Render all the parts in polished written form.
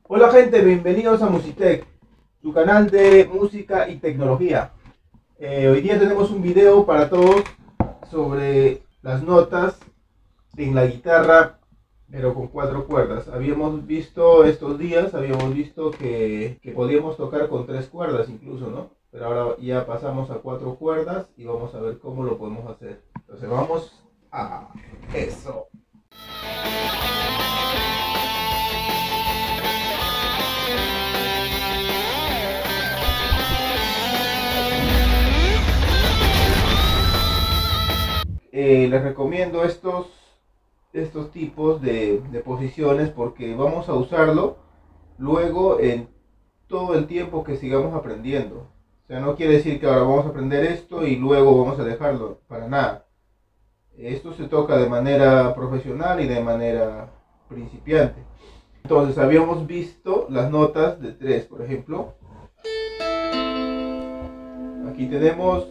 Hola gente, bienvenidos a Musitech, su canal de música y tecnología. Hoy día tenemos un video para todos sobre las notas en la guitarra, pero con 4 cuerdas. Habíamos visto estos días, que podíamos tocar con 3 cuerdas incluso, ¿no? Pero ahora ya pasamos a 4 cuerdas y vamos a ver cómo lo podemos hacer. Entonces vamos a eso. Les recomiendo estos tipos de posiciones porque vamos a usarlo luego en todo el tiempo que sigamos aprendiendo. O sea, no quiere decir que ahora vamos a aprender esto y luego vamos a dejarlo, para nada. Esto se toca de manera profesional y de manera principiante. Entonces habíamos visto las notas de 3, por ejemplo. Aquí tenemos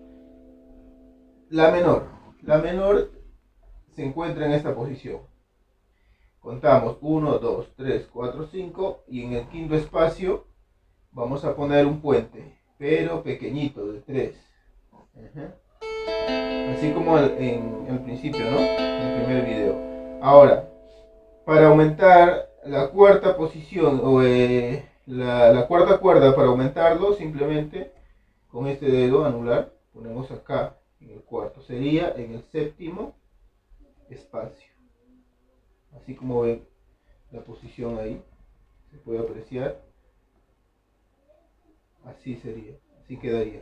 la menor. La menor se encuentra en esta posición. Contamos 1, 2, 3, 4, 5 y en el quinto espacio vamos a poner un puente, pero pequeñito, de 3. Así como en el principio, ¿no? En el primer video. Ahora, para aumentar la cuarta posición o la cuarta cuerda, para aumentarlo, simplemente con este dedo anular ponemos acá en el cuarto. Sería en el séptimo espacio. Así como ven la posición ahí, se puede apreciar. Así sería, así quedaría.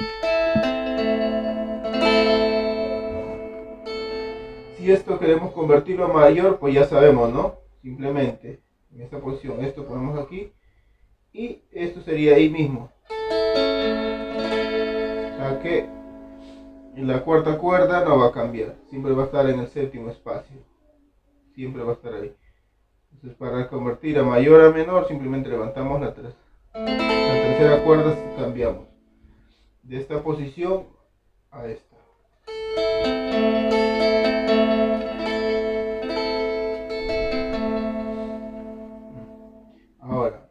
Si esto queremos convertirlo a mayor, pues ya sabemos, ¿no? Simplemente en esta posición, esto ponemos aquí y esto sería ahí mismo. O sea que en la cuarta cuerda no va a cambiar, siempre va a estar en el séptimo espacio, siempre va a estar ahí. Entonces, para convertir a mayor a menor, simplemente levantamos la tercera cuerda, cambiamos de esta posición a esta. Ahora,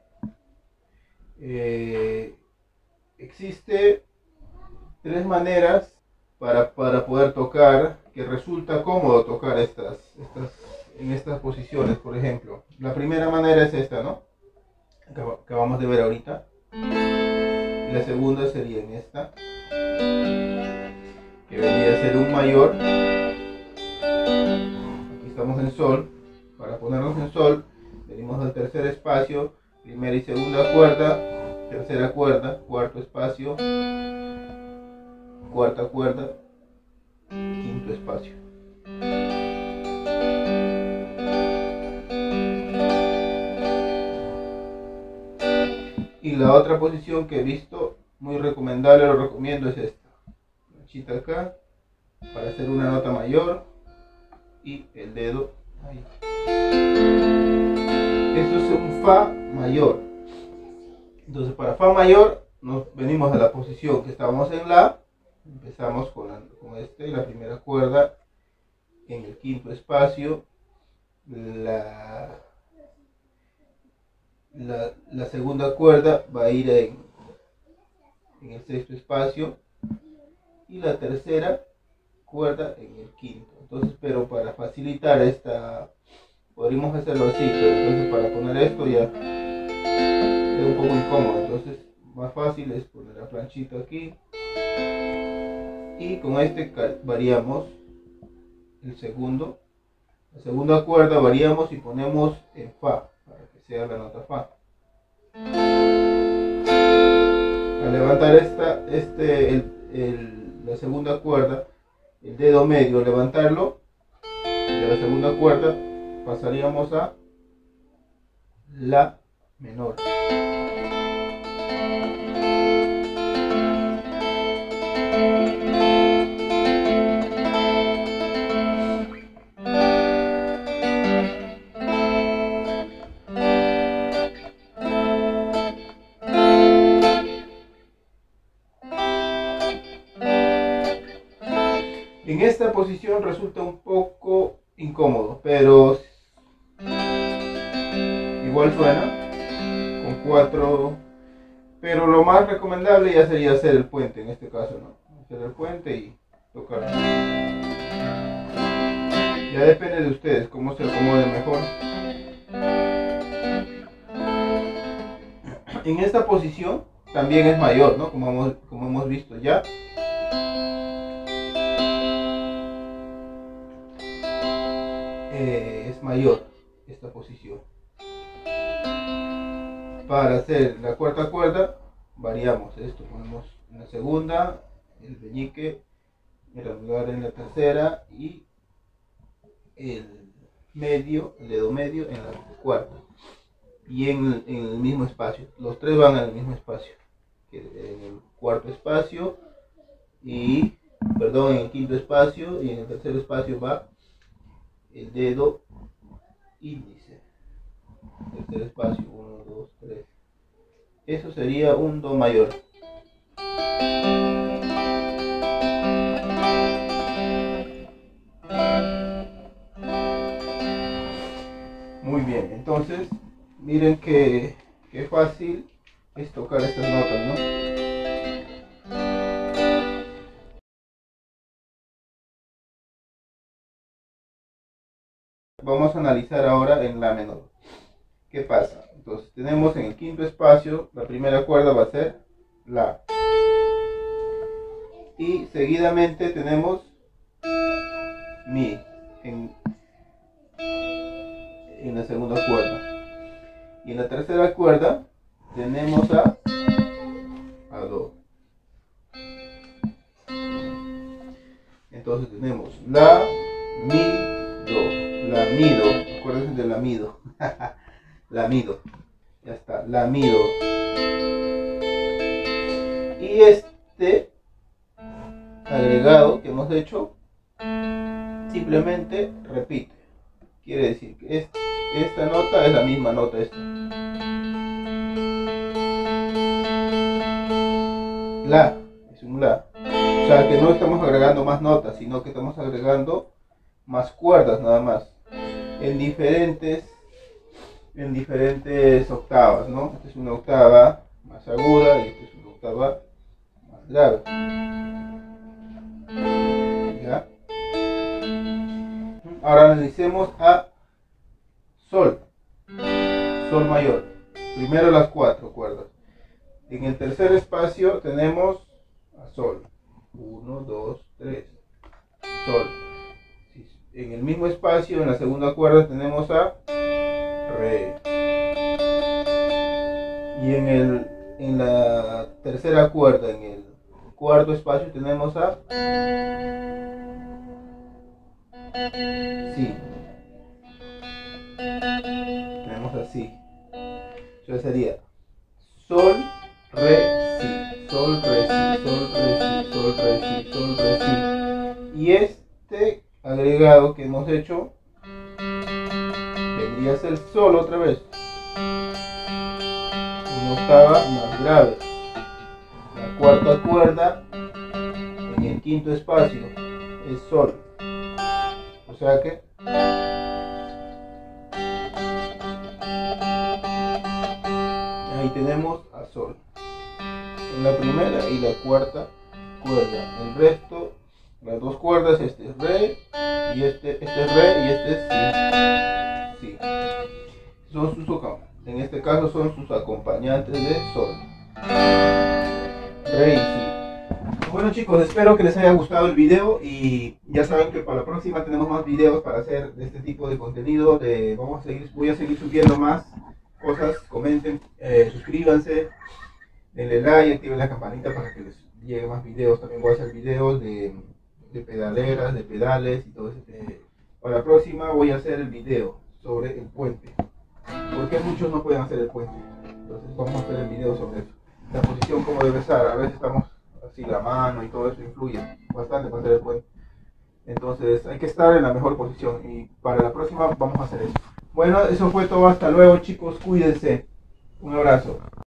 existe 3 maneras para poder tocar, que resulta cómodo tocar en estas posiciones. Por ejemplo, la primera manera es esta, ¿no? Que acabamos de ver ahorita. Y la segunda sería en esta, que vendría a ser un mayor. Aquí estamos en sol. Para ponernos en sol, venimos al tercer espacio, primera y segunda cuerda, tercera cuerda, cuarto espacio, cuarta cuerda, quinto espacio. Y la otra posición que he visto muy recomendable, lo recomiendo, es esta. Planchita acá para hacer una nota mayor y el dedo ahí. Esto es un fa mayor. Entonces, para fa mayor nos venimos a la posición que estábamos en la. Empezamos con la primera cuerda en el quinto espacio, la segunda cuerda va a ir en el sexto espacio y la tercera cuerda en el quinto. Entonces, pero para facilitar esta, podríamos hacerlo así, pero entonces para poner esto ya es un poco incómodo. Entonces, más fácil es poner la planchita aquí y con este variamos la segunda cuerda, variamos y ponemos en fa para que sea la nota fa. Al levantar la segunda cuerda, el dedo medio, levantarlo de la segunda cuerda, pasaríamos a la menor. En esta posición resulta un poco incómodo, pero igual suena. con 4, pero lo más recomendable ya sería hacer el puente en este caso, ¿no? Hacer el puente y tocar. Ya depende de ustedes cómo se acomode mejor. En esta posición también es mayor, ¿no? Como hemos visto ya. Es mayor esta posición. Para hacer la cuarta cuerda variamos esto, ponemos en la segunda el meñique, el anular en la tercera y el dedo medio en la cuarta, y en el mismo espacio, los tres van en el mismo espacio, en el cuarto espacio y, perdón, en el quinto espacio, y en el tercer espacio va el dedo índice, tercer espacio, 1, 2, 3, eso sería un do mayor. Muy bien, entonces miren qué fácil es tocar estas notas, ¿no? Vamos a analizar ahora en la menor. ¿Qué pasa? Entonces tenemos en el quinto espacio, la primera cuerda va a ser la. Y seguidamente tenemos mi en la segunda cuerda. Y en la tercera cuerda tenemos a do. Entonces tenemos la, mi, do. La, mi, do. Acuérdense de la, mi, do. La, mi, do. Ya está, la, mi, do. Y este agregado que hemos hecho simplemente repite. Quiere decir que esta nota es la misma nota esta. La, es un la. O sea que no estamos agregando más notas, sino que estamos agregando más cuerdas nada más. En diferentes octavas, ¿no? Esta es una octava más aguda y esta es una octava más grave. ¿Ya? Ahora analicemos a sol. Sol mayor. Primero las 4 cuerdas. En el tercer espacio tenemos a sol. 1, 2, 3. Sol. En el mismo espacio, en la segunda cuerda, tenemos a re. Y en la tercera cuerda, en el cuarto espacio, tenemos a si. Tenemos así. Eso sería sol, re, si. Sol, re, si. Sol, re, si. Sol, re, si. Sol, re, si. Y este agregado que hemos hecho vendría a ser sol otra vez, una octava más grave. La cuarta cuerda en el quinto espacio es sol, o sea que ahí tenemos a sol en la primera y la cuarta cuerda. El resto, las dos cuerdas, este es re y este es re y este es si. Son sus, en este caso son sus acompañantes de sol, re y si. Bueno chicos, espero que les haya gustado el video y ya saben que para la próxima tenemos más videos para hacer de este tipo de contenido. Voy a seguir subiendo más cosas. Comenten, suscríbanse, denle like, activen la campanita para que les llegue más videos. También voy a hacer videos de pedaleras, de pedales y todo eso. Para la próxima voy a hacer el video sobre el puente, porque muchos no pueden hacer el puente. Entonces vamos a hacer el video sobre eso. La posición como debe estar. A veces estamos así, la mano y todo eso influye bastante para hacer el puente. Entonces hay que estar en la mejor posición y para la próxima vamos a hacer eso. Bueno, eso fue todo. Hasta luego chicos, cuídense. Un abrazo.